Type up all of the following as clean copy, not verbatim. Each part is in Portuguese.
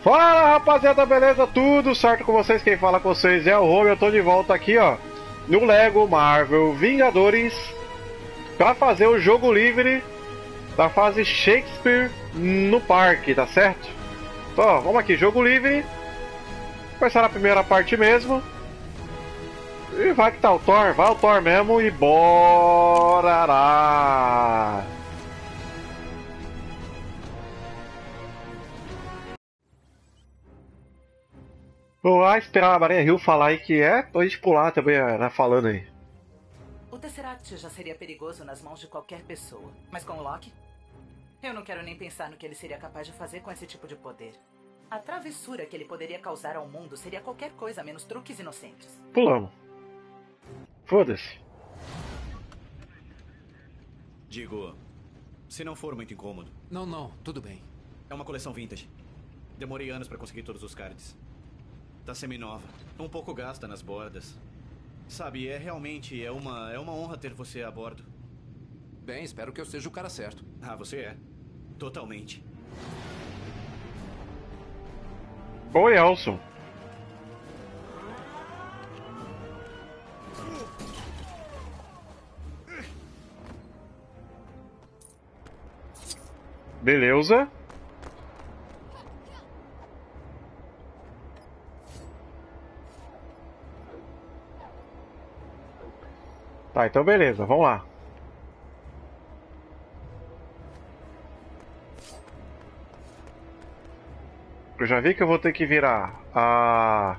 Fala rapaziada, beleza? Tudo certo com vocês? Quem fala com vocês é o Rome. Eu tô de volta aqui, ó, no Lego Marvel Vingadores pra fazer o jogo livre da fase Shakespeare no parque, tá certo? Então, vamos aqui, jogo livre. Começar a primeira parte mesmo. E vai que tá o Thor, vai o Thor mesmo e bora lá. Vou lá esperar a Maria Hill falar aí que é, ou a gente pular também, ela falando aí. O Tesseract já seria perigoso nas mãos de qualquer pessoa, mas com o Loki? Eu não quero nem pensar no que ele seria capaz de fazer com esse tipo de poder. A travessura que ele poderia causar ao mundo seria qualquer coisa menos truques inocentes. Pulamos. Foda-se. Digo, se não for muito incômodo. Não, tudo bem. É uma coleção vintage. Demorei anos pra conseguir todos os cards. Tá semi-nova, um pouco gasta nas bordas. Sabe, realmente uma honra ter você a bordo. Bem, espero que eu seja o cara certo. Ah, você é. Totalmente. Oi, Elson. Beleza. Tá, então beleza, vamos lá. Eu já vi que eu vou ter que virar a...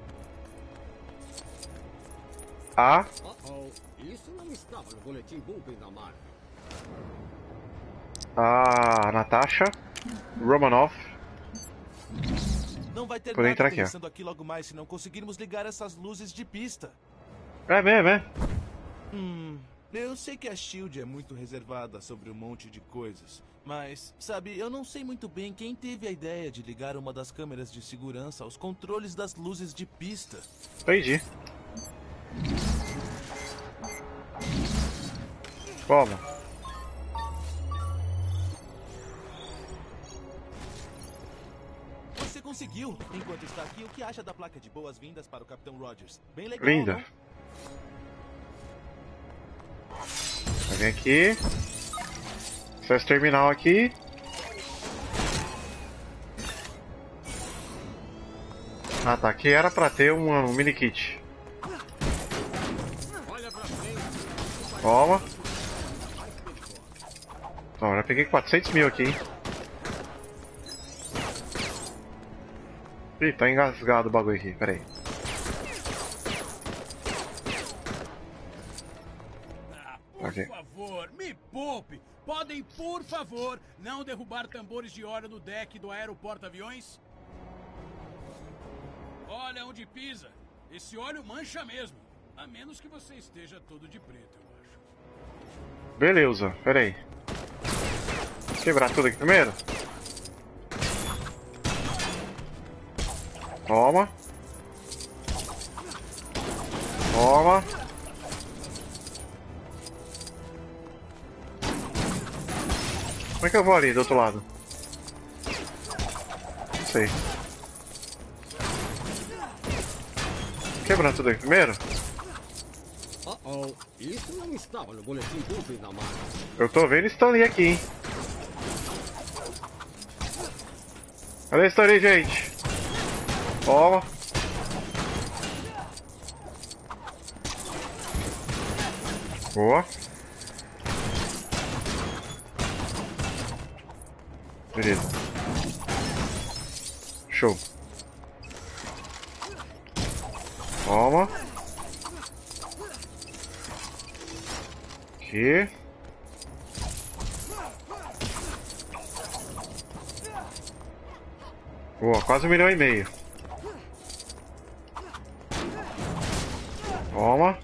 Isso não estava no boletim Bulbin da Marvel. A Natasha Romanoff. Não vai ter Por nada entrar aqui, ó. aterrissando aqui logo mais se não conseguirmos ligar essas luzes de pista. É mesmo, é? Eu sei que a SHIELD é muito reservada sobre um monte de coisas, mas, sabe, eu não sei muito bem quem teve a ideia de ligar uma das câmeras de segurança aos controles das luzes de pista. Entendi. Toma. Você conseguiu! Enquanto está aqui, o que acha da placa de boas-vindas para o Capitão Rogers? Bem legal, Linda. não? Vai vir aqui. Acesso terminal aqui. Ah, tá. Aqui era pra ter um mini kit. Toma. Toma, já peguei 400 mil aqui, hein. Ih, tá engasgado o bagulho aqui, pera aí. Por favor, me poupe! Podem, por favor, não derrubar tambores de óleo no deck do aeroporto-aviões? Olha onde pisa. Esse óleo mancha mesmo. A menos que você esteja todo de preto, eu acho. Beleza, pera aí. Quebrar tudo aqui primeiro. Toma. Toma. Como é que eu vou ali do outro lado? Não sei. Quebrando tudo aqui primeiro? Isso não estava no boletim Bulbin da Marvel. Eu tô vendo Stanley aqui, hein? Cadê Stanley, gente? Toma. Boa. Beleza. Show. Toma. Aqui. Boa, quase 1,5 milhão. Toma.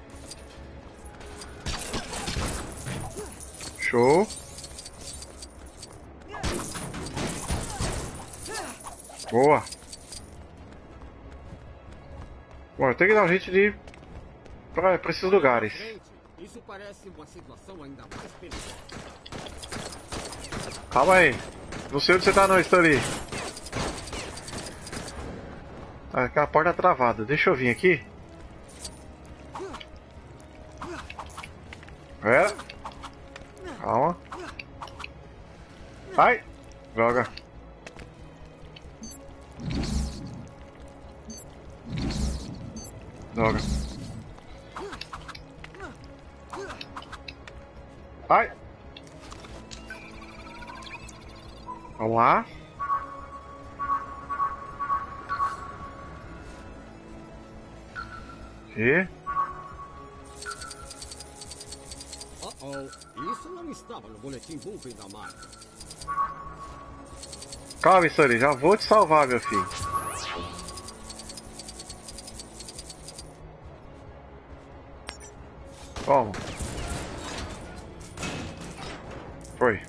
Show. Boa. Bom, eu tenho que dar um jeito de ir pra esses lugares. Isso parece uma situação ainda mais perigosa. Calma aí. Não sei onde você tá não, Stanley. Ah, aquela porta travada. Deixa eu vir aqui. Pera. Calma. Ai! Droga. Droga. Ai! Vamos lá. E... Isso não estava no boletim Bulpin da marca. Calma, Story, já vou te salvar, meu filho. Toma. Foi.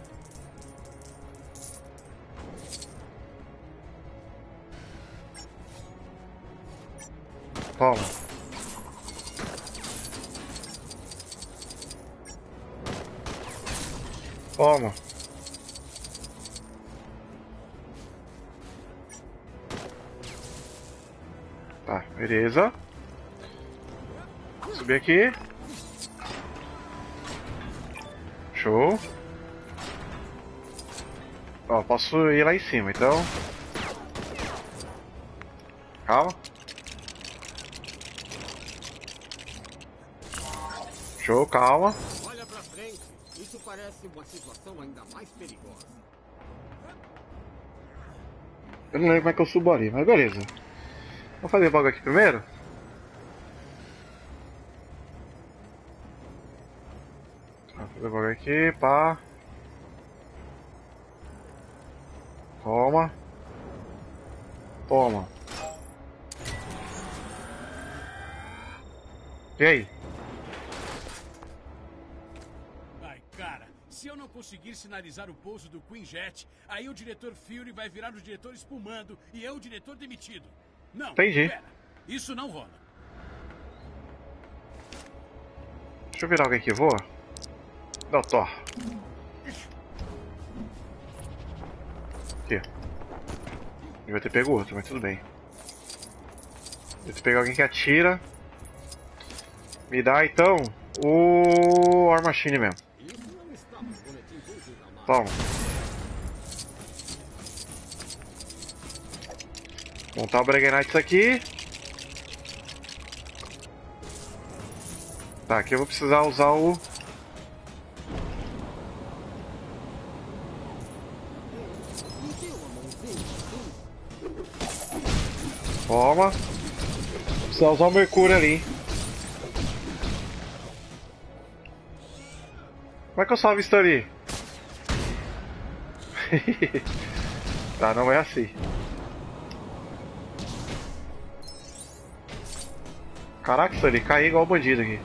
Toma. Toma. Tá, beleza. Subir aqui. Show. Ó, posso ir lá em cima, então. Calma. Show, calma. Olha pra frente. Isso parece uma situação ainda mais perigosa. Eu não lembro como é que eu subo ali, mas beleza. Vamos fazer logo aqui primeiro? Vou fazer logo aqui, pá. Toma. Toma. E aí? Ai, cara, se eu não conseguir sinalizar o pouso do Queen Jet, aí o diretor Fury vai virar o diretor espumando e eu o diretor demitido. Não, Entendi. pera, isso não rola. Deixa eu virar alguém que voa. Dá o Thor. Aqui. Devia ter pego outro, mas tudo bem. Devia ter pego alguém que atira. Me dá então o War Machine mesmo. Toma. Montar o Breguenites aqui. Tá, aqui eu vou precisar usar o... Toma. Vou precisar usar o Mercúrio ali. Como é que eu salvo isso ali? Tá, não é assim. Caraca, isso ali, caí igual bandido aqui.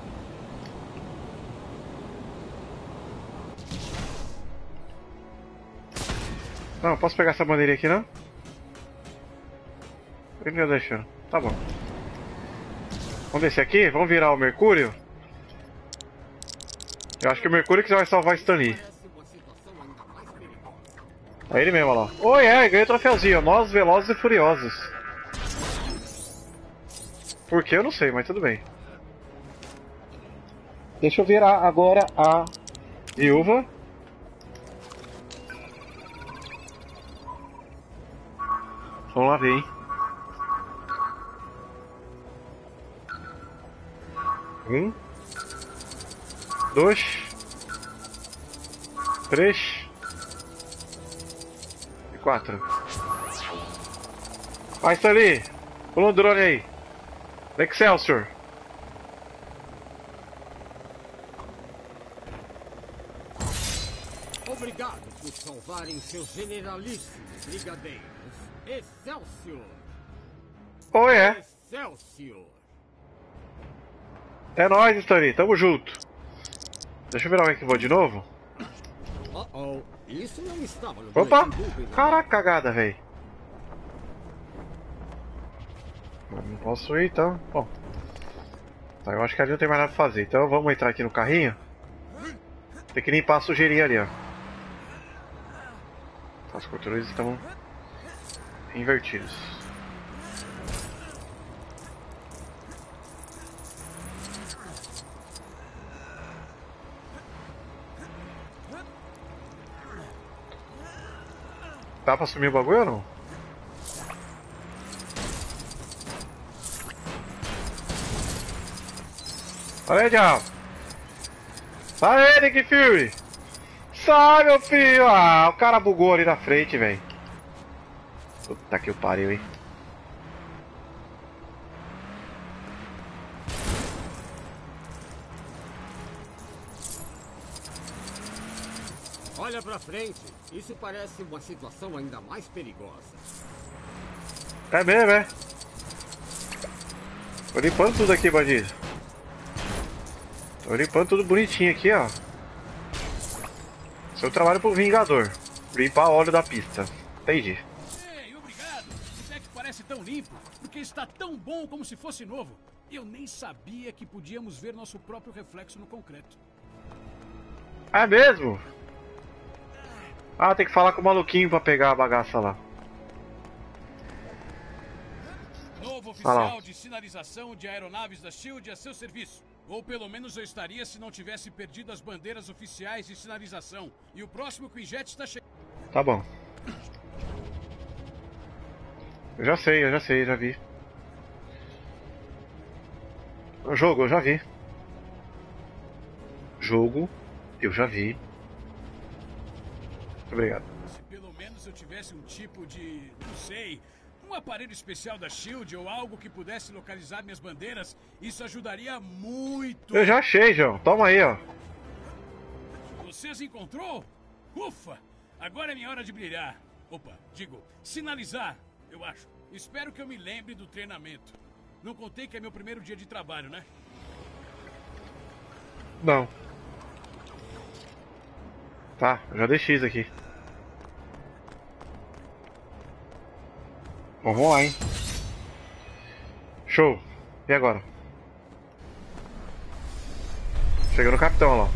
Não, posso pegar essa bandeirinha aqui não? Ele não deixando. Tá bom. Vamos descer aqui, vamos virar o Mercúrio. Eu acho que o Mercúrio que vai salvar o Stan Lee. É ele mesmo, olha lá. Oh, ganhei o troféuzinho. Nós Velozes e Furiosos. Por que eu não sei, mas tudo bem. Deixa eu virar agora a viúva. Vamos lá ver, hein. Um, 2, 3 e 4. Vai, Stanley! Pula um drone aí! Excelsior! Obrigado por salvarem seus generalíssimos brigadeiros. Excelsior! Oh, é! Excelsior! É nóis, Stanley! Tamo junto! Deixa eu virar alguém que voa de novo. Isso não estava no Opa! boletim Bulpin da Caraca, cagada, velho! Não posso ir, então. Bom. Tá, eu acho que ali não tem mais nada pra fazer. Então vamos entrar aqui no carrinho. Tem que limpar a sujeirinha ali, ó. Tá, os controles estão invertidos. Dá pra sumir o bagulho ou não? Olha aí, diabo. Sai aí, Nick Fury. Sai, meu filho. Ah, o cara bugou ali na frente, velho. Puta que pariu, hein. Olha pra frente. Isso parece uma situação ainda mais perigosa. É mesmo, é? Tô limpando tudo aqui, bandido. Tô limpando tudo bonitinho aqui, ó. Seu trabalho pro Vingador. Limpar óleo da pista. Entendi. Ei, obrigado. O deck parece tão limpo, porque está tão bom como se fosse novo. Eu nem sabia que podíamos ver nosso próprio reflexo no concreto. É mesmo? Ah, tem que falar com o maluquinho pra pegar a bagaça lá. Novo oficial de sinalização de aeronaves da SHIELD a seu serviço. Ou pelo menos eu estaria se não tivesse perdido as bandeiras oficiais de sinalização. E o próximo Quinjet está chegando. Tá bom. Eu já sei, já vi. O jogo, eu já vi. Jogo, eu já vi. Muito obrigado. Se pelo menos eu tivesse um tipo de, não sei, um aparelho especial da SHIELD ou algo que pudesse localizar minhas bandeiras, isso ajudaria muito. Eu já achei, João. Toma aí, ó. Você as encontrou? Ufa! Agora é minha hora de brilhar. Opa, digo, sinalizar, eu acho. Espero que eu me lembre do treinamento. Não contei que é meu primeiro dia de trabalho, né? Não. Tá, eu já deixei isso aqui. Bom, vamos lá, hein. Show. E agora? Chega no capitão lá.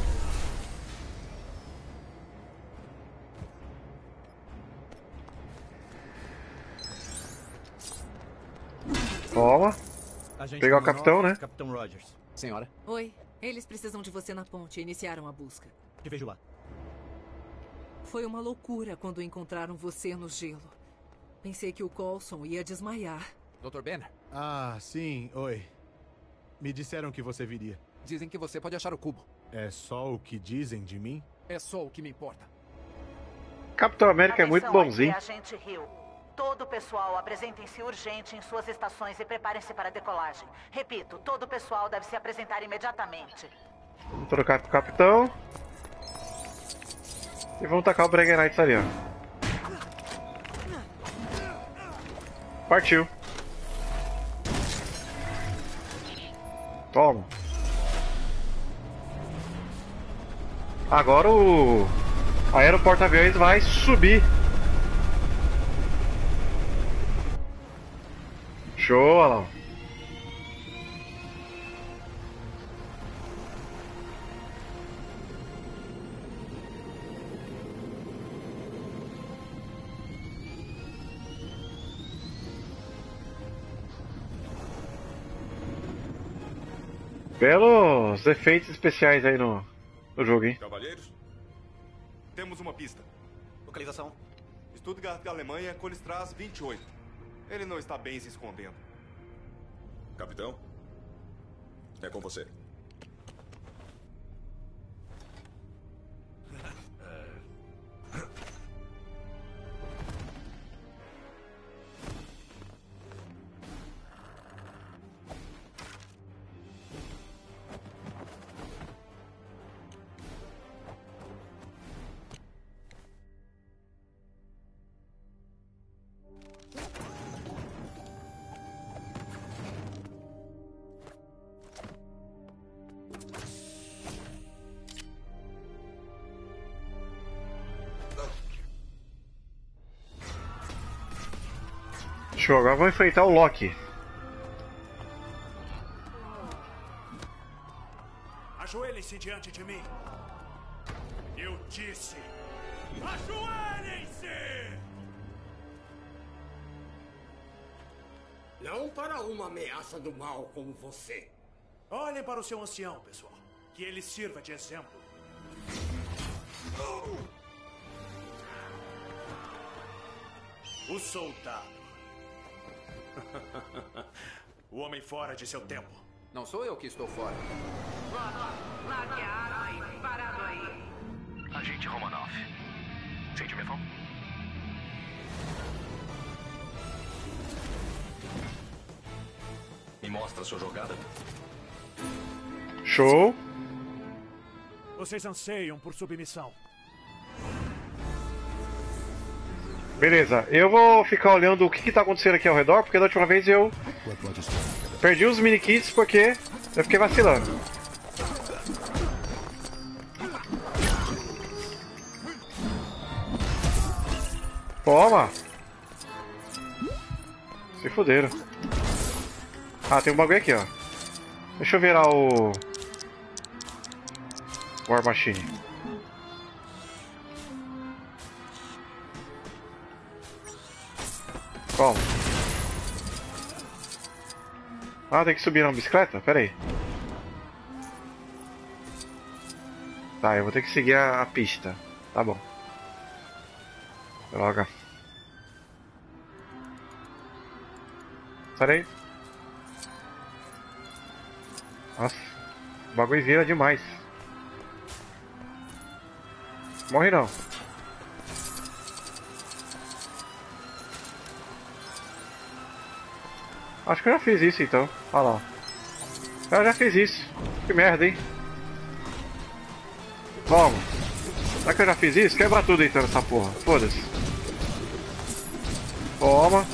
Toma. Pegar o capitão, né? Capitão Rogers. Senhora? Oi, eles precisam de você na ponte e iniciaram a busca. Te vejo lá. Foi uma loucura quando encontraram você no gelo. Pensei que o Coulson ia desmaiar. Dr. Banner? Ah, sim, oi. Me disseram que você viria. Dizem que você pode achar o cubo. É só o que dizem de mim? É só o que me importa. Capitão América é muito bonzinho. Aqui, Agente Hill. Todo o pessoal, apresentem-se urgente em suas estações e preparem-se para a decolagem. Repito, todo o pessoal deve se apresentar imediatamente. Vamos trocar pro capitão. E vamos tacar o Breguenites ali, ó. Partiu. Toma. Agora o aeroporto-aviões vai subir. Show, olha lá. Belos efeitos especiais aí no jogo, hein? Cavalheiros, temos uma pista. Localização. Stuttgart, Alemanha, Kolistras 28. Ele não está bem se escondendo. Capitão, é com você. Show, agora vamos enfrentar o Loki. Ajoelhem-se diante de mim. Eu disse: ajoelhem-se! Não para uma ameaça do mal como você. Olhem para o seu ancião, pessoal. Que ele sirva de exemplo. O soldado. O homem fora de seu tempo. Não sou eu que estou fora. Largue a arma e parado aí. Agente Romanoff. Sente minha mão? Me mostra a sua jogada. Show. Vocês anseiam por submissão. Beleza, eu vou ficar olhando o que tá acontecendo aqui ao redor, porque da última vez eu perdi os mini-kits porque eu fiquei vacilando. Toma! Se fuderam. Ah, tem um bagulho aqui, ó. Deixa eu virar o War Machine. Como? Ah, tem que subir na bicicleta? Pera aí. Tá, eu vou ter que seguir a pista. Tá bom. Droga. Sai daí. Nossa, o bagulho vira demais. Morre não. Acho que eu já fiz isso então. Olha lá. Eu já fiz isso. Que merda, hein? Vamos. Será que eu já fiz isso? Quebra tudo então nessa porra. Foda-se. Toma.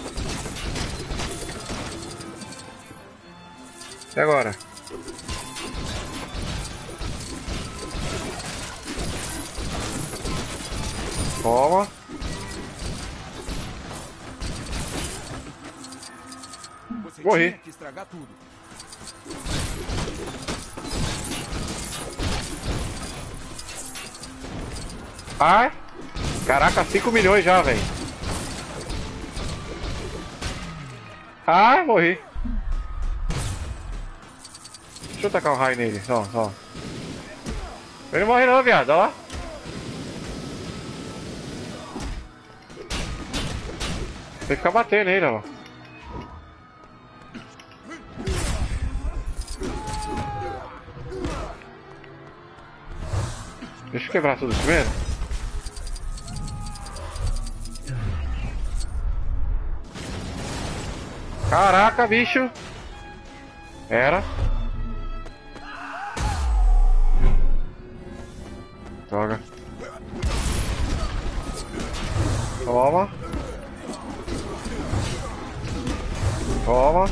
E agora? Toma. Você morri. tinha que estragar tudo. Ai. Caraca, 5 milhões já, velho. Ah, morri. Deixa eu tacar um raio nele, ó. Ele não morre não, viado, olha lá. Tem que ficar batendo nele, ó. Deixa eu quebrar tudo primeiro. Caraca, bicho. Era. Droga. Toma. Toma.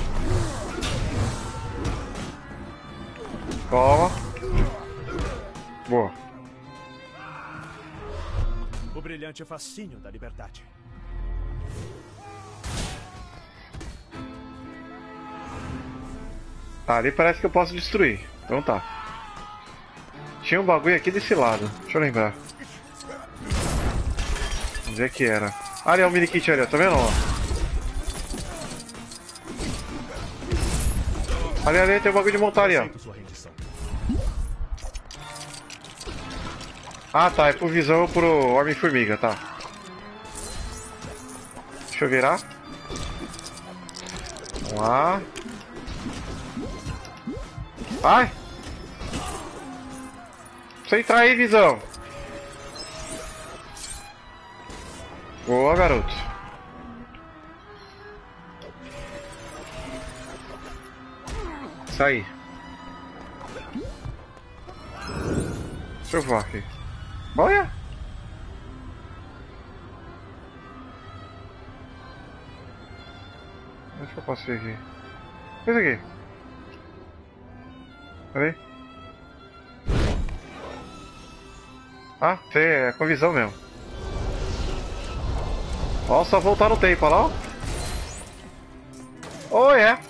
Toma. Boa. O brilhante fascínio da liberdade. Tá, ali parece que eu posso destruir. Então tá. Tinha um bagulho aqui desse lado. Deixa eu lembrar. Onde é que era? Ali é o mini kit ali, ó. Tá vendo? Ó? Ali tem um bagulho de montar ali, ó. Ah, tá. É por visão pro Homem-Formiga, tá. Deixa eu virar. Vamos lá. Ai! Você entrar aí, visão. Boa, garoto. Sai. Deixa eu voar aqui. Olha! Onde que eu posso ver aqui? O que é isso aqui? Peraí. Ah, é com visão mesmo. Ó, só voltar no tempo, olha lá. Oh, é.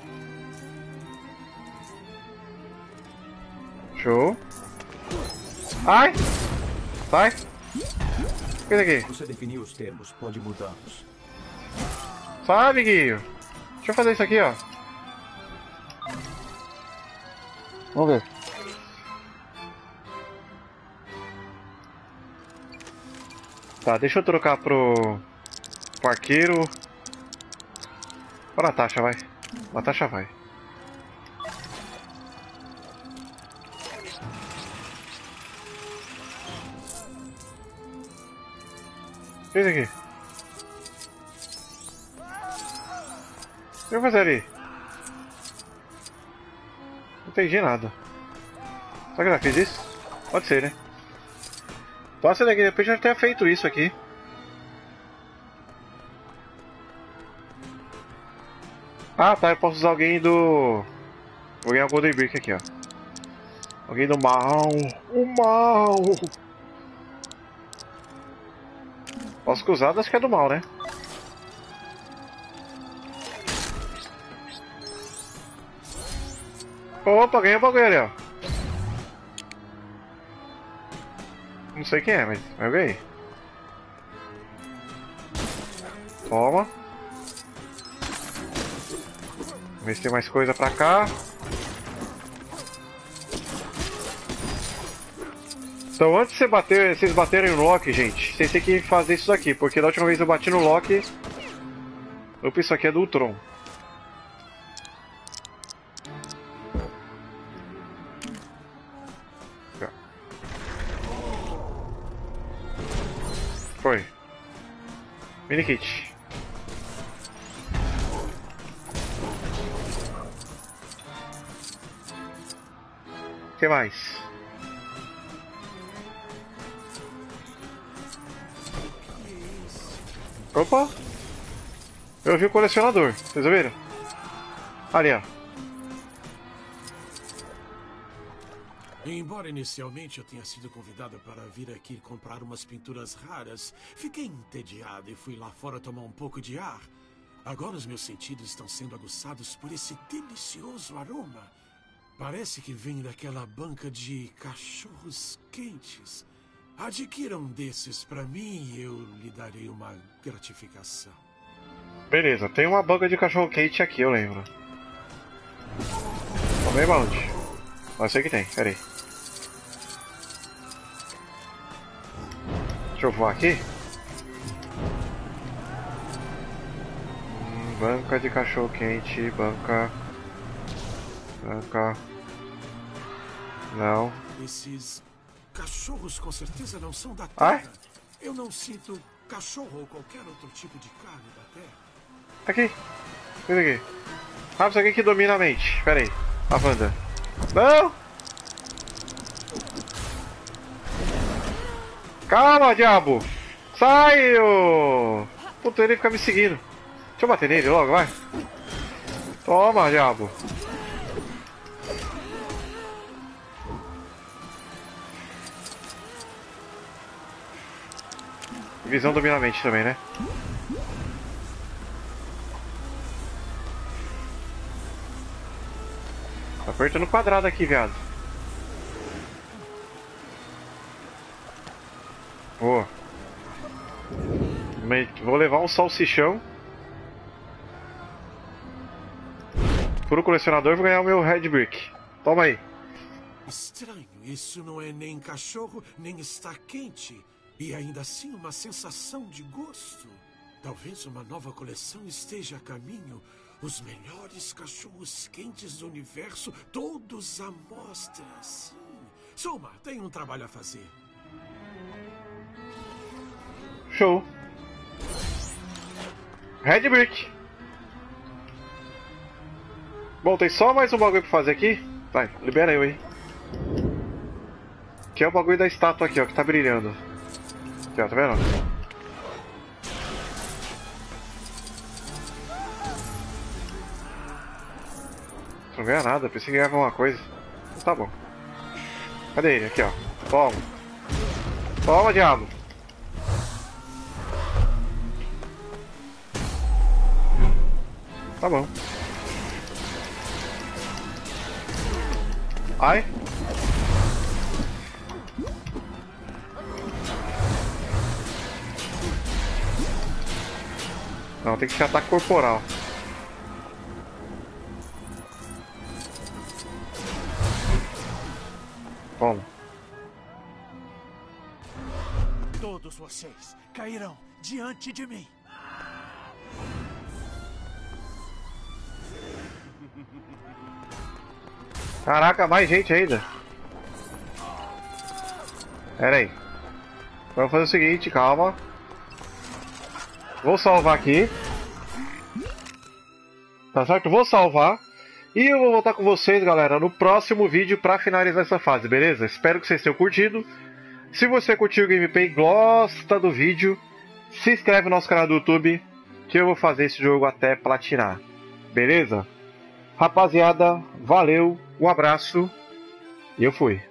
Show. Ai! Sai! O que é isso aqui? Você definiu os termos, pode mudá-los. Sai, amiguinho! Deixa eu fazer isso aqui, ó. Vamos ver. Tá, deixa eu trocar pro arqueiro. Para Natasha, vai. Natasha vai. O que é isso aqui? O que eu vou fazer ali? Não entendi nada. Será que eu já fiz isso? Pode ser, né? Pode ser daqui, depois já tenha feito isso aqui. Ah tá, eu posso usar alguém do... Vou ganhar o Golden Brick aqui, ó. Alguém do mal. O mal! Posso que usar, acho que é do mal, né? Opa, ganhei o bagulho ali, ó. Não sei quem é, mas eu ganhei. Toma. Vamos ver se tem mais coisa pra cá. Então antes de você bater, vocês baterem no Loki, gente, vocês têm que fazer isso daqui, porque da última vez eu bati no Loki. Opa, isso aqui é do Ultron. Foi. Mini kit. O que mais? Opa! Eu vi o colecionador, vocês viram? Ali, ó. Embora inicialmente eu tenha sido convidado para vir aqui comprar umas pinturas raras, fiquei entediado e fui lá fora tomar um pouco de ar. Agora os meus sentidos estão sendo aguçados por esse delicioso aroma. Parece que vem daquela banca de cachorros quentes. Adquira um desses para mim e eu lhe darei uma gratificação. Beleza, tem uma banca de cachorro quente aqui, eu lembro. Não lembro onde. Eu sei que tem, peraí. Deixa eu voar aqui. Banca de cachorro quente, banca. Banca. Não. Esses cachorros com certeza não são da Terra. Ah? Eu não sinto cachorro ou qualquer outro tipo de carne da Terra. Aqui. Isso aqui. Ah, isso aqui que domina a mente. Pera aí. A Wanda. Não! Calma, diabo! Sai! Ô... Puta, ele fica me seguindo. Deixa eu bater nele logo, vai. Toma, diabo. Visão domina a mente também, né? Tá apertando o quadrado aqui, viado. Boa. Vou levar um salsichão pro colecionador e vou ganhar o meu Red Brick. Toma aí. Estranho, isso não é nem cachorro, nem está quente. E ainda assim uma sensação de gosto. Talvez uma nova coleção esteja a caminho. Os melhores cachorros quentes do universo, todos à mostra. Sim. Soma, tem um trabalho a fazer. Show. Red Brick. Bom, tem só mais um bagulho pra fazer aqui. Vai, libera eu aí. Que é o bagulho da estátua aqui, ó, que tá brilhando. Aqui, ó, tá vendo? Não ganha nada, pensei que ganhava uma coisa. Então tá bom. Cadê ele? Aqui, ó. Toma. Toma, diabo. Tá bom. Ai. Não, tem que ser ataque corporal. Toma. Todos vocês cairão diante de mim. Caraca, mais gente ainda. Pera aí. Vamos fazer o seguinte, calma. Vou salvar aqui. Tá certo? Vou salvar. E eu vou voltar com vocês, galera, no próximo vídeo pra finalizar essa fase, beleza? Espero que vocês tenham curtido. Se você curtiu o gameplay e gosta do vídeo, se inscreve no nosso canal do YouTube, que eu vou fazer esse jogo até platinar. Beleza? Rapaziada, valeu, um abraço e eu fui.